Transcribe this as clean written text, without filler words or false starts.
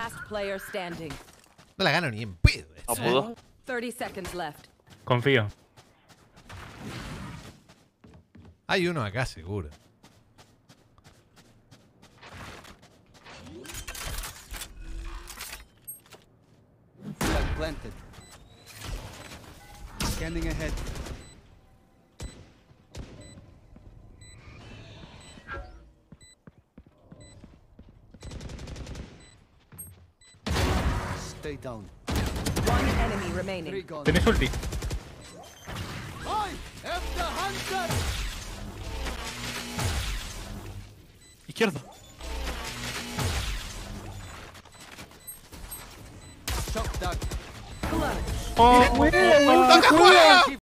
Last player standing. No la gano ni en pedo. No pudo. 30 seconds left. Confío. Hay uno acá seguro. Flag planted. Scanning ahead. Stay down. One enemy Three remaining. gone. ¿Tenés ulti? I am the hunter. Izquierda. Shock dart. Clutch. ¡Oh! ¡Toca juega!